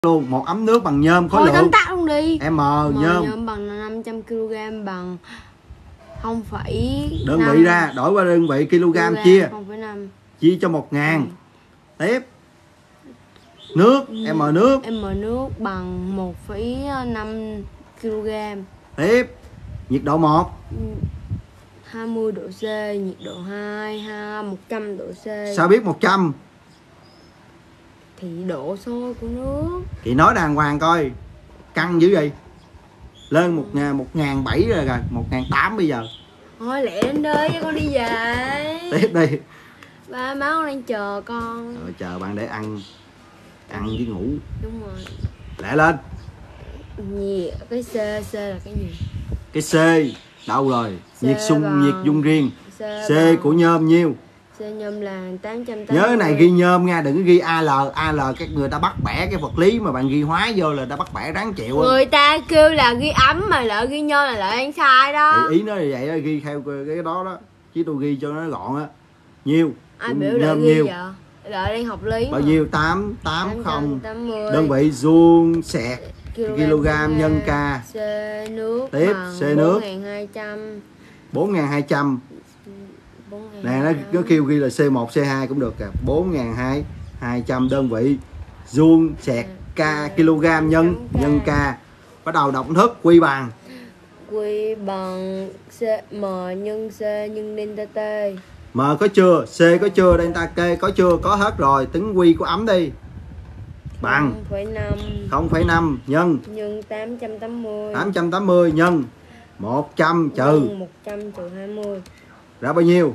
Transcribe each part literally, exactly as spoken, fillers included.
luôn. Một ấm nước bằng nhôm khối Thôi lượng tóm tắt luôn đi. M, M nhôm. nhôm bằng năm trăm ki lô gam bằng không phẩy đơn vị ra đổi qua đơn vị kg chia không phẩy năm chia cho một ngàn. Tiếp nước M nước M nước bằng một phẩy năm ki lô gam. Tiếp nhiệt độ một hai mươi độ C, nhiệt độ hai, ha, một trăm độ C. Sao biết một trăm? Thì độ sôi của nước. Thì nói đàng hoàng coi, căng dữ vậy. Lên một ngàn một ngàn bảy rồi rồi, một ngàn tám bây giờ. Thôi lẹ đến đây cho con đi về. Tiếp đi. Ba má con đang chờ con. Rồi chờ bạn để ăn ăn với ngủ. Đúng rồi. Lẹ lên. Nhiệt cái C, C là cái gì? Cái C đâu rồi? C nhiệt xung bằng... nhiệt dung riêng. C, C bằng... của nhôm nhiêu? C nhôm là tám trăm tám mươi. Nhớ này ghi nhôm nha, đừng có ghi A L. A L các người ta bắt bẻ cái vật lý mà bạn ghi hóa vô là ta bắt bẻ đáng chịu. Người ta kêu là ghi ấm mà lỡ ghi nhôm là lại ăn sai đó. Ý, ý nó là vậy đó, ghi theo cái đó đó. Chứ tôi ghi cho nó gọn á. Nhiêu? Ai biểu lợi ghi nhiêu? Vậy? Lợi đang học lý. Bao nhiêu? tám tám không. tám mươi. Đơn vị vuông sẹt kg nhân k. C nước. Tiếp C nước. bốn nghìn hai trăm. bốn nghìn hai trăm. Nè nó, nó kêu ghi là C một C hai cũng được kìa. bốn nghìn hai trăm đơn vị vuông sẹt k kg nhân nhân k. Bắt đầu đọc thức quy bằng. Quy bằng C M nhân C nhân delta T. M có chưa? C có chưa? Delta T có chưa? Có hết rồi. Tính quy của ấm đi. Bằng không phẩy năm nhân nhân tám trăm tám mươi. tám trăm tám mươi nhân một trăm trừ một trăm trừ hai mươi. Ra bao nhiêu?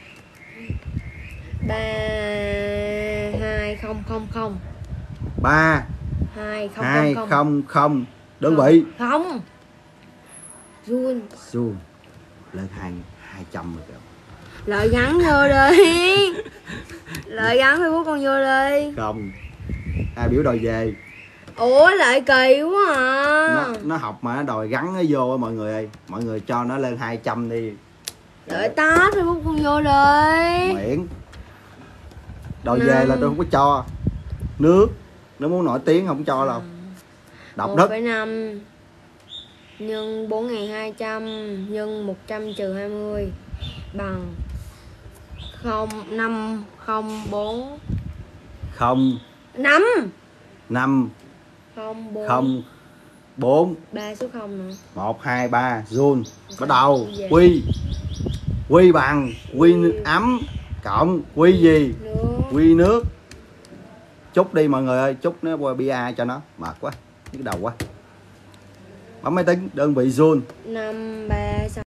ba hai không không không. ba hai không không. Đơn vị không. Joule. Joule. Lên hai hai trăm rồi kìa. Lợi gắn vô đi. Lợi gắn Facebook con vô đi. Không. Ai biểu đòi về. Ủa lại kỳ quá à. Nó, nó học mà nó đòi gắn nó vô á mọi người ơi. Mọi người cho nó lên hai trăm đi. Đợi tát Facebook con vô đi. Miễn. Đòi năm. Về là tôi không có cho. Nước. Nó muốn nổi tiếng không cho đâu. Đọc đất. một phẩy năm nhân bốn nghìn hai trăm nhân một trăm trừ hai mươi bằng không năm không bốn không năm năm không bốn không bốn ba số không nữa. một hai ba Joule. Bắt đầu quy quy bằng quy ấm cộng quy gì? Nước. Quy nước. Chúc đi mọi người ơi, chúc nó qua bia cho nó mệt quá, nhức đầu quá. Bấm máy tính đơn vị Joule. năm ba